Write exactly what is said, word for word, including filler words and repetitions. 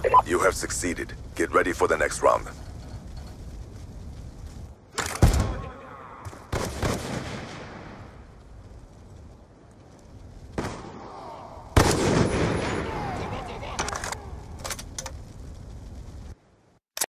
You have succeeded. Get ready for the next round.